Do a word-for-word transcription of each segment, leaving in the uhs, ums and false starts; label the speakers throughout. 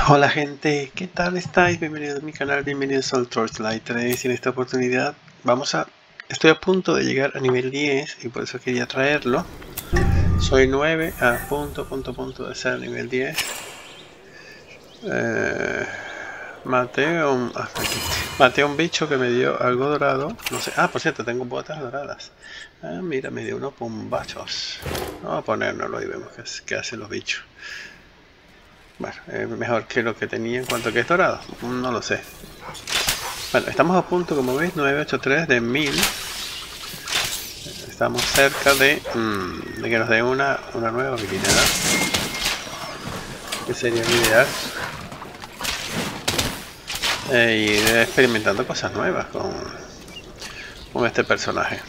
Speaker 1: Hola gente, ¿qué tal estáis? Bienvenidos a mi canal, bienvenidos al Torchlight tres. Y en esta oportunidad vamos a... Estoy a punto de llegar a nivel diez y por eso quería traerlo. Soy nueve, a punto, punto, punto de ser nivel diez. Eh, maté, a un, hasta aquí. maté a un bicho que me dio algo dorado. No sé. Ah, por cierto, tengo botas doradas. Ah, mira, me dio unos bombachos. Vamos a ponérnoslo y vemos qué, qué hacen los bichos. Bueno, es mejor que lo que tenía en cuanto que es dorado. No lo sé. Bueno, estamos a punto, como veis, nueve ochenta y tres de mil. Estamos cerca de, mmm, de que nos den una, una nueva habilidad. Que sería el ideal. E ir experimentando cosas nuevas con, con este personaje.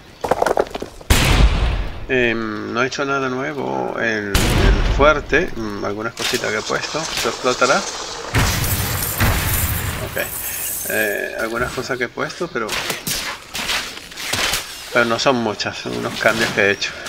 Speaker 1: Eh, no he hecho nada nuevo. El, el fuerte, mmm, algunas cositas que he puesto. ¿Se explotará? Ok. Eh, algunas cosas que he puesto, pero pero no son muchas, son unos cambios que he hecho.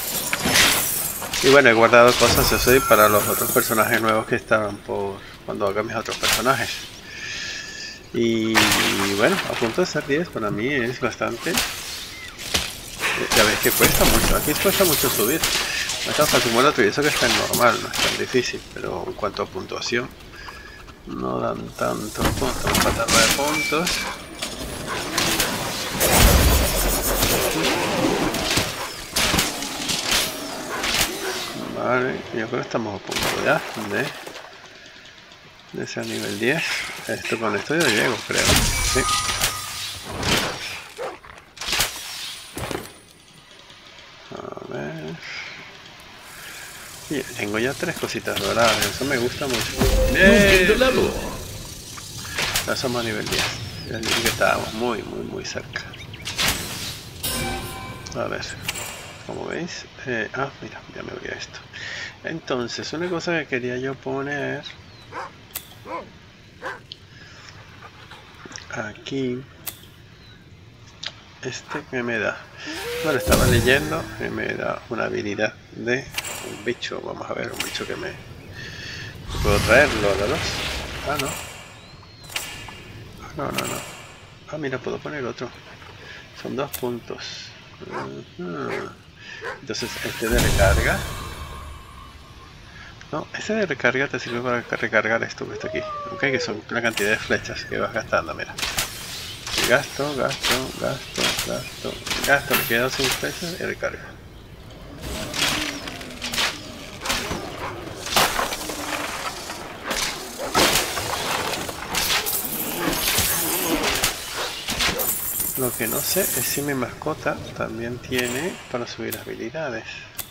Speaker 1: Y bueno, he guardado cosas así para los otros personajes nuevos que estaban por cuando haga mis otros personajes. Y bueno, a punto de ser diez para mí es bastante. Ya veis que cuesta mucho, aquí cuesta mucho subir. No está fácil, bueno, y eso que está en normal, no es tan difícil, pero en cuanto a puntuación no dan tantos puntos, vamos a tratar de puntos. Vale, yo creo que estamos a punto ya de, de ser nivel diez. Esto con esto yo llego, creo. Sí. A ver. Y tengo ya tres cositas doradas, eso me gusta mucho. ¡Bien! Ya somos a nivel diez. Ya dije que estábamos muy, muy, muy cerca. A ver. Como veis, eh, ah, mira, ya me voy a esto. Entonces, una cosa que quería yo poner aquí, este que me da, bueno, estaba leyendo que me da una habilidad de un bicho. Vamos a ver, un bicho que me puedo traerlo, ¿no? Ah, no, ah, no, no, no. Ah, mira, puedo poner otro. Son dos puntos. Uh-huh. Entonces, este de recarga. No, ese de recarga te sirve para recargar esto que está aquí. Ok, que son una cantidad de flechas que vas gastando, mira. Gasto, gasto, gasto, gasto, gasto, me quedo sin flechas y recarga. Lo que no sé es si mi mascota también tiene para subir habilidades.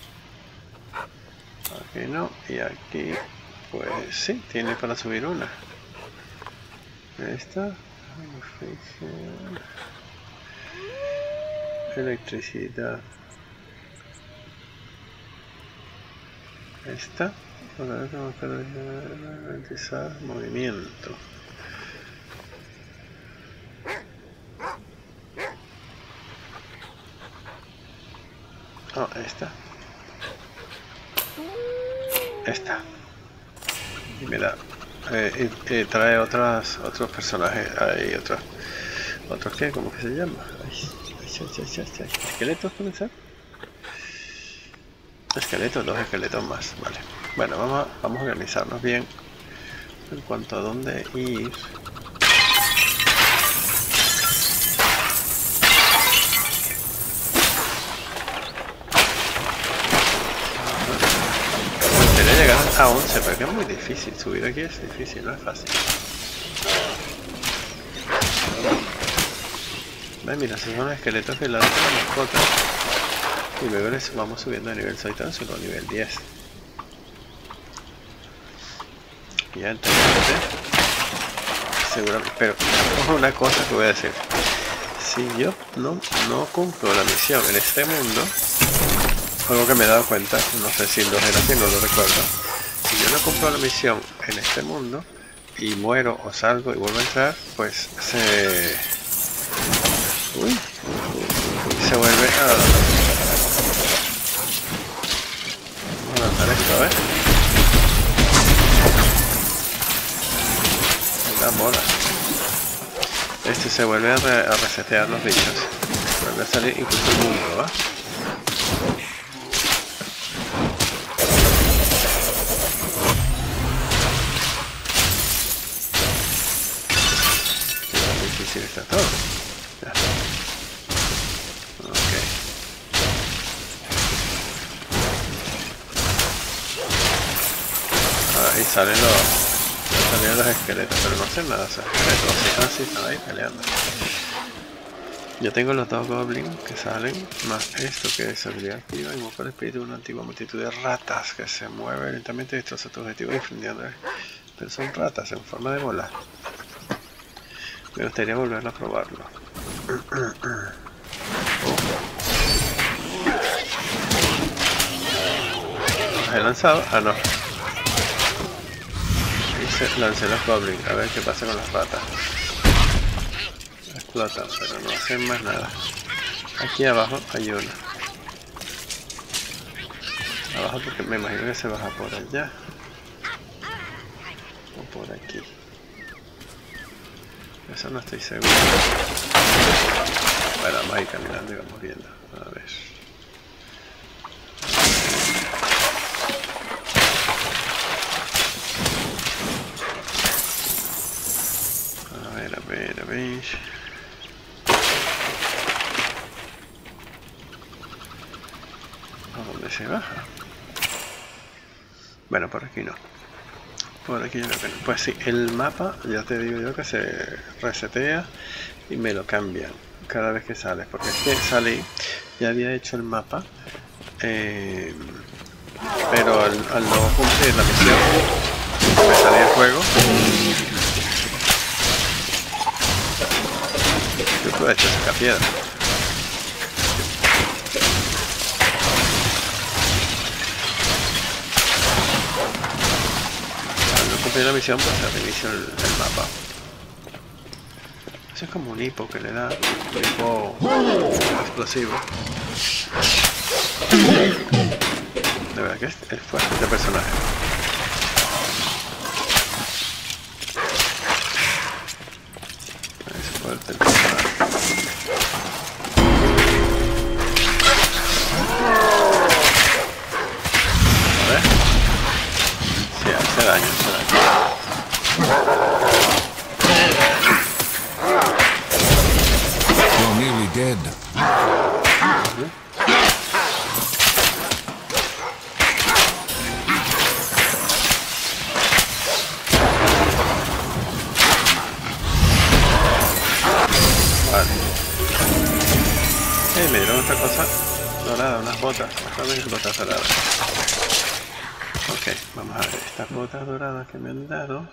Speaker 1: Aquí no, y aquí pues sí, tiene para subir una. Esta, electricidad. Esta, para garantizar movimiento. Oh, esta. Esta. Y me da. Eh, y, y trae otras, otros personajes. Hay otros. ¿Otros qué? ¿Cómo que se llama? Ay, ay, ay, ay, ay. ¿Esqueletos pueden ser? Esqueletos, dos esqueletos más. Vale. Bueno, vamos a, vamos a organizarnos bien en cuanto a dónde ir. Llegar a once, pero que es muy difícil. Subir aquí es difícil, no es fácil. ¿Ves? Mira, esos son los esqueletos que la de la mascota. Y luego les vamos subiendo de nivel. Soy tan solo a nivel diez. Ya entonces, seguramente. Pero una cosa que voy a decir. Si yo no, no cumplo la misión en este mundo, algo que me he dado cuenta, no sé si lo era así, no lo recuerdo. Si yo no cumplo la misión en este mundo y muero o salgo y vuelvo a entrar, pues se... Uy, se vuelve a... Vamos a lanzar esto, a ver. una bola. Este se vuelve a, re a resetear los bichos. Vuelve a salir incluso el mundo, ¿va? Qué difícil está todo. Ya. Ok. Ahí salen los, salen los esqueletos, pero no hacen nada esos esqueletos. Ah, sí, están ahí peleando. Yo tengo los dos goblins que salen, más esto que es habilidad activa, invoca el espíritu de una antigua multitud de ratas que se mueve lentamente y destroza tu objetivo infundiéndole. Pero son ratas en forma de bola. Me gustaría volverlo a probarlo. ¿Los he lanzado? Ah, no. Hice, lancé los goblins, a ver qué pasa con las ratas. Explotan, pero no hacen más nada. Aquí abajo hay una. Abajo porque me imagino que se baja por allá. O por aquí. Eso no estoy seguro. Bueno, vamos a ir caminando y vamos viendo. A ver. A ver, a ver, a ver. ¿A dónde se baja? Bueno, por aquí no. Por aquí yo creo que no. Pues sí, el mapa, ya te digo yo que se resetea y me lo cambian cada vez que sales. Porque es que salí, ya había hecho el mapa, eh, pero al, al no cumplir la misión, me salí el juego. Yo puedo echar esa piedra. La misión, pues se reinicia el, el mapa. Eso es como un hipo que le da, un hipo explosivo. De verdad que es, es fuerte este personaje. Es fuerte el personaje. A ver. Sí, hace daño, hace daño.
Speaker 2: You're nearly dead.
Speaker 1: Vale. Eh, me dieron otra cosa dorada, unas botas, bastantes botas doradas. Ok, vamos a ver, estas botas doradas que me han dado.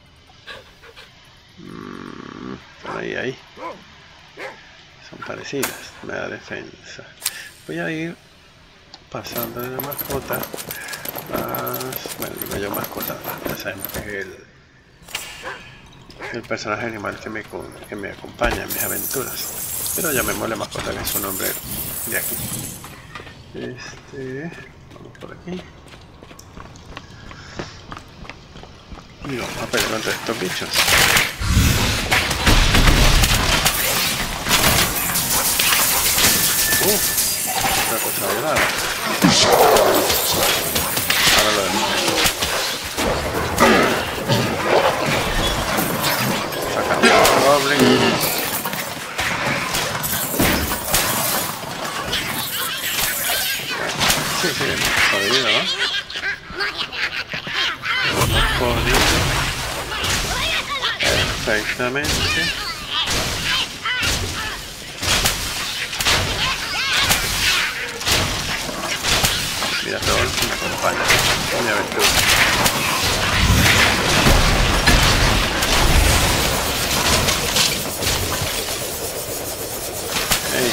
Speaker 1: Mmm, por ahí, ahí. Son parecidas, me da defensa. Voy a ir pasando de la mascota. Más, bueno, digo yo mascota, ya sabemos que es el, el personaje animal que me, que me acompaña en mis aventuras. Pero llamémosle mascota, que es su nombre de aquí. Este, vamos por aquí. Y vamos a pelear contra estos bichos. Uh, otra cosa dorada. Ahora lo vemos. Sacamos el goblin. Sí, sí, hemos podido, ¿no? Hemos podido. Perfectamente. Mira todo lo que me acompaña en mi aventura. Hey.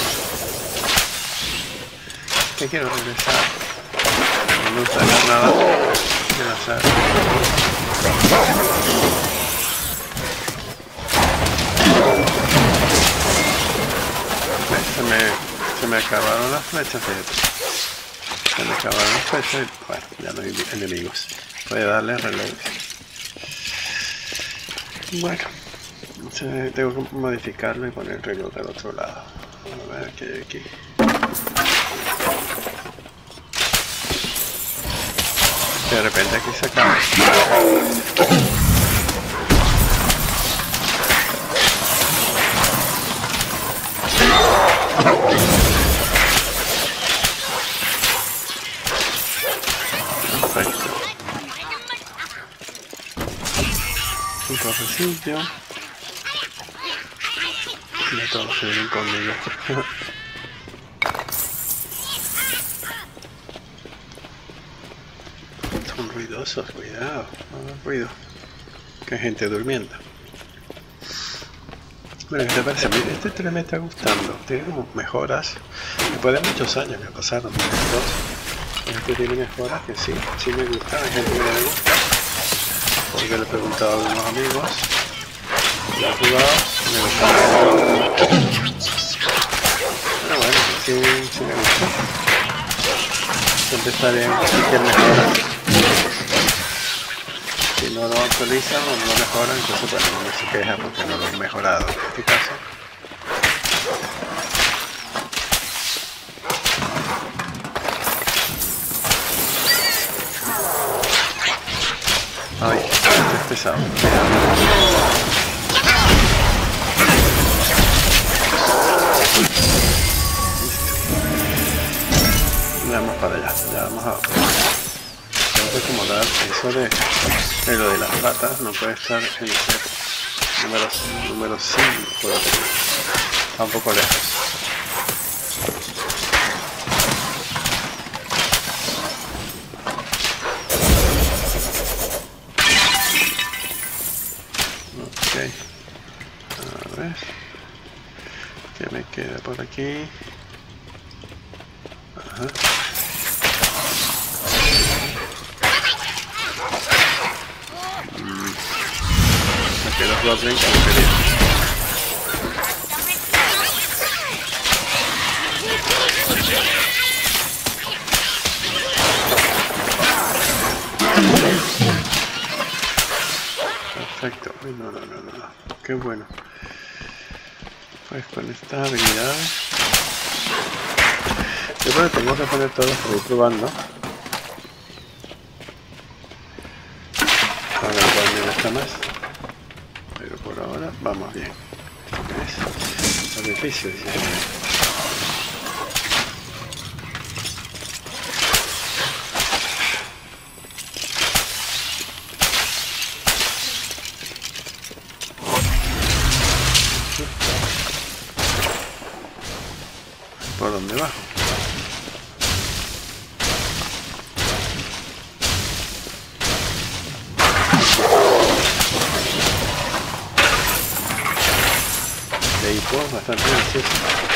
Speaker 1: ¿Qué quiero regresar? No me gusta hacer nada. Quiero hacer. Se me, se me acabaron las flechas, fíjate. Se me acabaron las flechas y bueno, ya no hay enemigos. Voy a darle reloj. Bueno, entonces tengo que modificarlo y poner el reloj al otro lado. A ver qué hay aquí. De repente aquí se acaba. Perfecto. Un cafecillo. Ya todos se vienen conmigo. Son ruidosos, cuidado, no hagan ruido. Que hay gente durmiendo. Bueno, ¿qué te parece? Este tren me está gustando. Tiene como mejoras. Después de muchos años que pasaron, dos. Este tiene mejoras que sí, sí me gusta. Hay gente que no le gusta. Porque le he preguntado a algunos amigos. Lo he jugado, me gusta. Pero bueno, sí, sí me gusta. Siempre está bien cualquier mejora. Si no lo actualizan o no lo mejoran, entonces bueno, no se queja porque no lo han mejorado. En este caso. Ay, este es pesado. Ya vamos para allá, ya vamos a... Tengo que acomodar eso de, de lo de las ratas, no puede estar en el número, número cinco, está un poco lejos. Ok, a ver, ¿qué me queda por aquí? Ajá. Mm. Aquí los goblins como quería. Perfecto. Uy, no, no, no, no. Qué bueno. Pues con estas habilidades. Yo creo que tengo que poner todos para ir probando. A ver cuál me gusta más. Pero por ahora vamos bien. ¿Ves? Los edificios ya. ¿Por dónde bajo? De ahí pues bastante gracioso.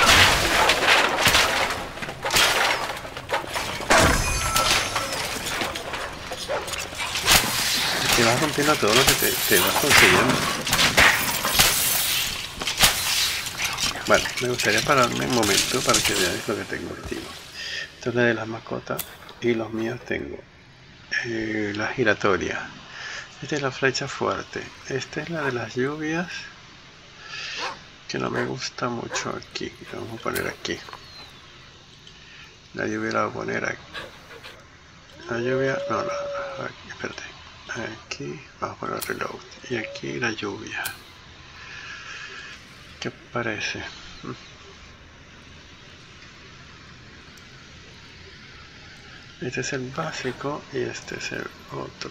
Speaker 1: Te vas rompiendo todo lo que te, te vas consiguiendo. Vale, me gustaría pararme un momento para que veáis lo que tengo activo. Esto es la de las mascotas y los míos tengo eh, la giratoria. Esta es la flecha fuerte. Esta es la de las lluvias, que no me gusta mucho aquí. La vamos a poner aquí. La lluvia la voy a poner aquí. La lluvia, no, no, aquí, espérate. Aquí vamos a poner reload. Y aquí la lluvia. ¿Qué parece? Este es el básico y este es el otro.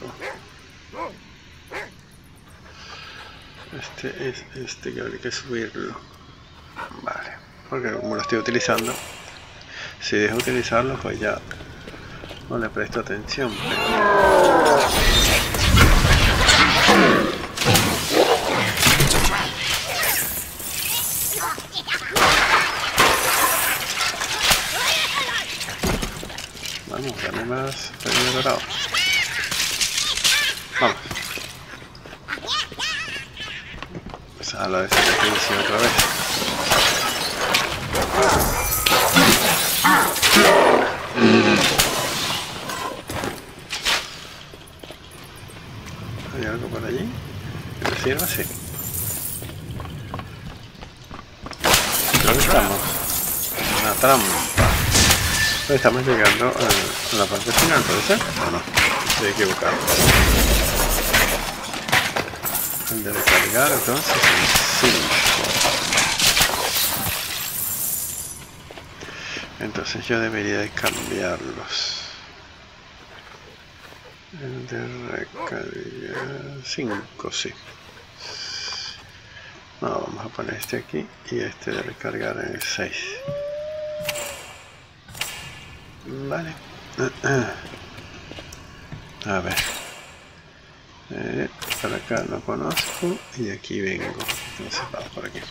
Speaker 1: Este es este que habría que subirlo. Vale, porque como lo estoy utilizando, si dejo utilizarlo pues ya no le presto atención. Pero... Vamos, dame más premio dorado. Vamos. Pues a la desatención otra vez. ¿Hay algo por allí? sirva, sí. ¿Dónde estamos? Una trampa. Estamos llegando a la parte final, ¿puede ser? ¿O no? Estoy equivocado. El de recargar, entonces, en cinco. Entonces yo debería de cambiarlos. El de recargar cinco, sí. No, vamos a poner este aquí y este de recargar en el seis. Vale. A ver. Eh, para acá no conozco y aquí vengo. Entonces vamos por aquí.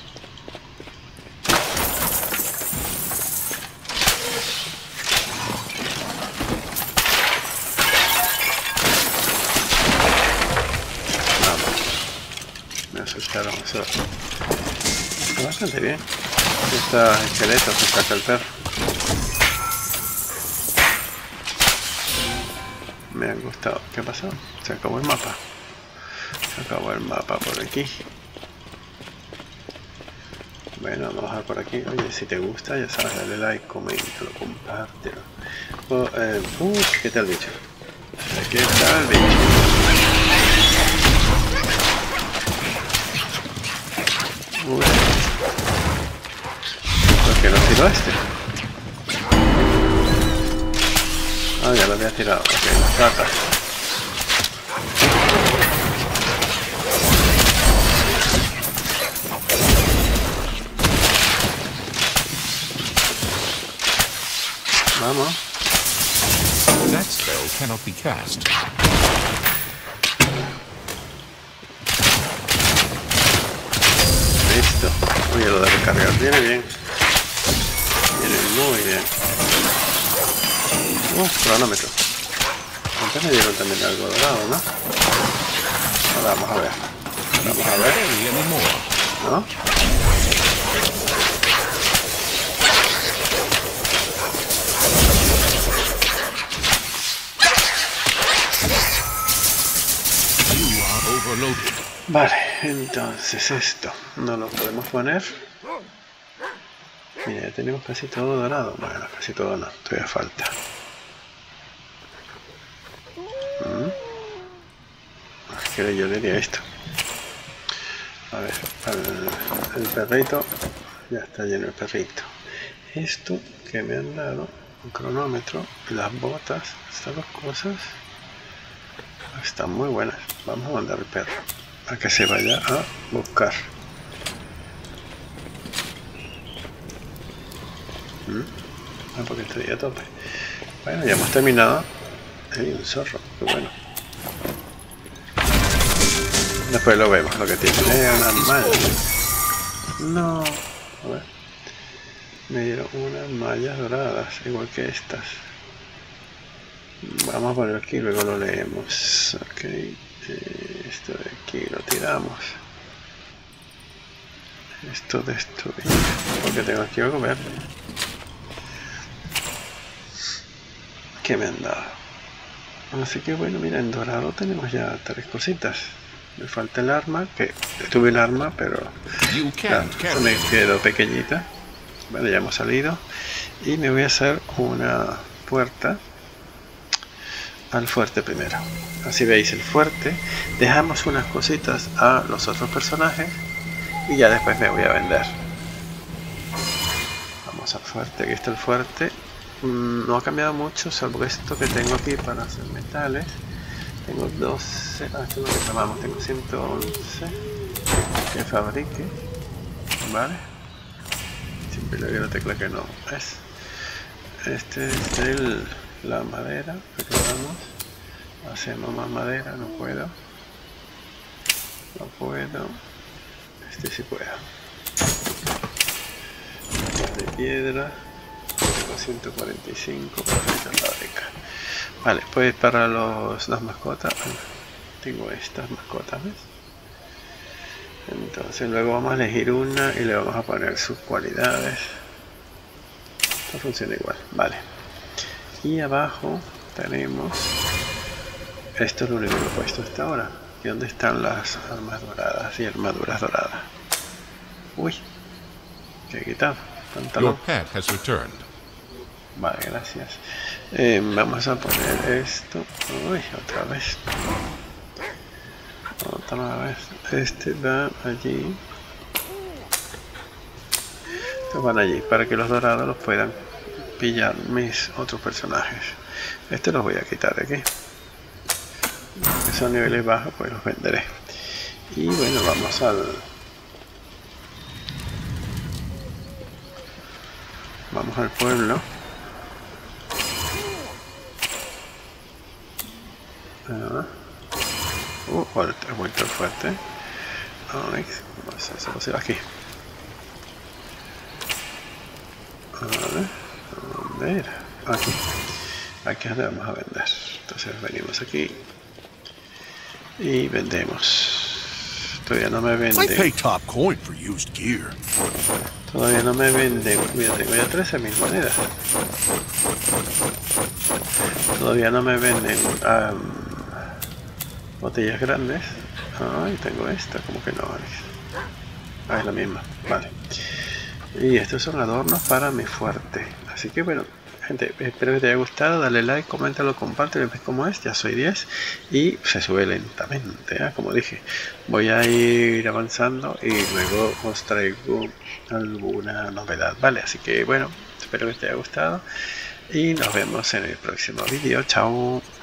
Speaker 1: Me asustaron, eso está bastante bien. Estos esqueletos que saca el perro me han gustado. ¿Qué pasó? Se acabó el mapa. Se acabó el mapa por aquí. Bueno, vamos a por aquí. Oye, si te gusta, ya sabes, dale like, coméntalo, compártelo. Oh, eh, uh, ¿qué tal, bicho? Aquí está el bicho. Uy. ¿Por qué no tiró este? Ah, ya lo había tirado. Ok, las ratas. Vamos.
Speaker 2: That spell cannot be cast.
Speaker 1: Listo. Oye, lo de recargar viene bien. Viene muy bien. Uh, cronómetro. Antes me dieron también algo dorado, ¿no? Ahora vamos a ver. Vamos a ver. ¿No? Vale, entonces esto no lo podemos poner. Mira, ya tenemos casi todo dorado. Bueno, casi todo no, todavía falta. ¿Mm? Es que yo diría esto. A ver, el, el perrito. Ya está lleno el perrito. Esto que me han dado, un cronómetro, las botas, estas dos cosas están muy buenas. Vamos a mandar al perro a que se vaya a buscar. ¿Mm? Ah, porque estoy a tope. Bueno, ya hemos terminado. Hay un zorro, qué bueno. Después lo vemos, lo que tiene. Eh, una malla. No. A ver. Me dieron unas mallas doradas, igual que estas. Vamos a poner aquí, luego lo leemos. Ok. Esto de aquí lo tiramos. Esto destruye. Porque tengo aquí algo verde. ¿Qué me han dado? Así que bueno, mira, en dorado tenemos ya tres cositas. Me falta el arma, que tuve el arma, pero claro, se me quedó pequeñita. Vale, ya hemos salido. Y me voy a hacer una puerta al fuerte primero. Así veis el fuerte. Dejamos unas cositas a los otros personajes y ya después me voy a vender. Vamos al fuerte. Aquí está el fuerte. Mm, no ha cambiado mucho, salvo esto que tengo aquí para hacer metales. Tengo doce. Ah, esto es lo que llamamos. Tengo ciento once que fabrique. Vale. Siempre le doy la tecla que no es. Este es el, la madera. Recordamos. Hacemos más madera. No puedo. No puedo. Este sí puedo. De piedra. Tengo ciento cuarenta y cinco para esta fábrica. Vale, pues para los, las mascotas. Tengo estas mascotas, ¿ves? Entonces luego vamos a elegir una y le vamos a poner sus cualidades. Esto funciona igual, vale. Y abajo tenemos, esto es lo único que he puesto hasta ahora. ¿Y dónde están las armas doradas y armaduras doradas? Uy, que he quitado. Pantalón.
Speaker 2: Your pet has returned.
Speaker 1: Vale, gracias. Eh, vamos a poner esto. Uy, otra vez. Otra vez. Este va allí. Estos van allí para que los dorados los puedan pillar mis otros personajes. Este los voy a quitar de aquí. Que son niveles bajos, pues los venderé. Y bueno, vamos al... Vamos al pueblo. Ah. Uh, fuerte, vuelto fuerte. Ay, vamos a hacerlo aquí. Vale, ¿dónde era? Aquí. Aquí es donde vamos a vender. Entonces venimos aquí y vendemos. Todavía no me vende.
Speaker 3: I pay top coin for used gear.
Speaker 1: Todavía no me venden. Mira, tengo ya trece mil monedas. Todavía no me venden um, botellas grandes. Ay, tengo esta, como que no. Ah, es la misma. Vale. Y estos son adornos para mi fuerte. Así que bueno, gente, espero que te haya gustado. Dale like, coméntalo, compártelo, ves cómo es. Ya soy diez y se sube lentamente, ¿eh? Como dije, voy a ir avanzando y luego os traigo alguna novedad, ¿vale? Así que bueno, espero que te haya gustado y nos vemos en el próximo vídeo. Chao.